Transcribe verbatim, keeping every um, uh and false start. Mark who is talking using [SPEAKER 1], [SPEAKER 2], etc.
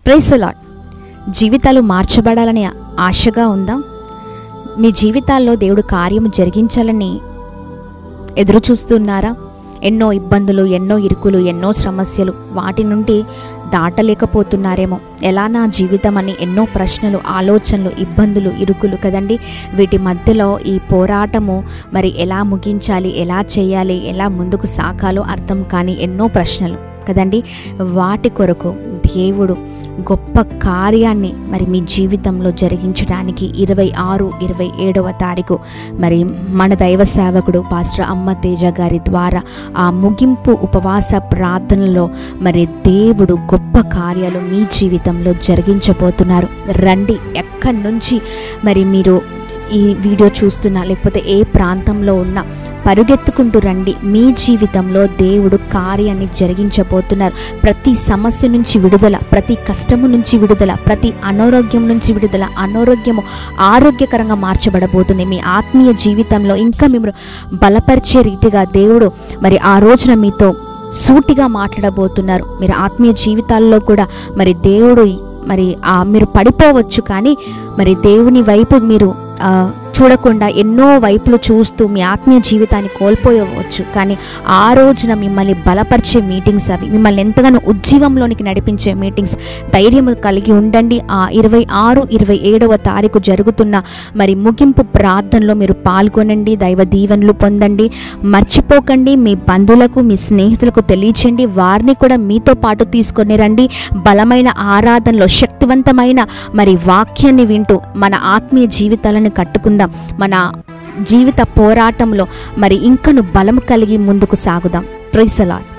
[SPEAKER 1] Praise the lord. జీవితాలు మార్చబడాలని ఆశగా ఉందా? మీ జీవితాల్లో దేవుడు కార్యము జరిగించాలని ఎదురు చూస్తున్నారా? ఎన్నో ఇబ్బందులు, ఎన్నో ఇరుకులు, ఎన్నో సమస్యలు, వాటి నుండి దాటలేకపోతున్నారేమో. ఎలా నా జీవితం అని ఎన్నో ప్రశ్నలు, ఆలోచనలు, ఇబ్బందులు, ఇరుకులు కదండి. వీటి మధ్యలో ఈ పోరాటము మరి ఎలా ముగించాలి, ఎలా చేయాలి, ఎలా ముందుకు సాగాలో అర్థం కాని ఎన్నో ప్రశ్నలు కదండి. వాటి కొరకు దేవుడు గొప్ప కార్యాన్ని మరి మీ జీవితంలో జరిగించడానికి ఇరవై ఆరు ఇరవై ఏడవ తారీఖు మరి మన దైవ సేవకుడు పాస్టర్ అమ్మ తేజ గారి ద్వారా ఆ ముగింపు ఉపవాస ప్రార్థనలో మరి దేవుడు గొప్ప కార్యాలు మీ జీవితంలో జరిగించబోతున్నారు. రండి, ఎక్కడి నుంచి మరి మీరు ఈ వీడియో చూస్తున్నా లేకపోతే ఏ ప్రాంతంలో ఉన్నా పరుగెత్తుకుంటూ రండి. మీ జీవితంలో దేవుడు కార్యాన్ని జరిగించబోతున్నారు. ప్రతి సమస్య నుంచి విడుదల, ప్రతి కష్టము నుంచి విడుదల, ప్రతి అనారోగ్యం నుంచి విడుదల. అనారోగ్యము ఆరోగ్యకరంగా మార్చబడబోతుంది. మీ ఆత్మీయ జీవితంలో ఇంకా మిమ్మల్ని బలపరిచే రీతిగా దేవుడు మరి ఆ రోజున మీతో సూటిగా మాట్లాడబోతున్నారు. మీరు ఆత్మీయ జీవితాల్లో కూడా మరి దేవుడు మరి మీరు పడిపోవచ్చు, కానీ మరి దేవుని వైపు మీరు చూడకుండా ఎన్నో వైపులు చూస్తూ మీ ఆత్మీయ జీవితాన్ని కోల్పోయవచ్చు. కానీ ఆ రోజున మిమ్మల్ని బలపరిచే మీటింగ్స్ అవి, మిమ్మల్ని ఎంతగానో ఉజ్జీవంలోనికి నడిపించే మీటింగ్స్. ధైర్యం కలిగి ఉండండి. ఆ ఇరవై ఆరు ఇరవై ఏడవ తారీఖు జరుగుతున్న మరి ముగింపు ప్రార్థనలో మీరు పాల్గొనండి. దైవ దీవెనలు పొందండి. మర్చిపోకండి. మీ బంధువులకు, మీ స్నేహితులకు తెలియచేయండి. వారిని కూడా మీతో పాటు తీసుకొని రండి. బలమైన ఆరాధనలో శక్తివంతమైన మరి వాక్యాన్ని వింటూ మన ఆత్మీయ జీవితాలను కట్టుకుందాం. మన జీవిత పోరాటంలో మరి ఇంకను బలం కలిగి ముందుకు సాగుదాం. Praise the lord.